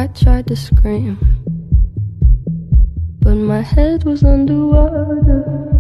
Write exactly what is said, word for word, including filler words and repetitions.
I tried to scream, but my head was underwater.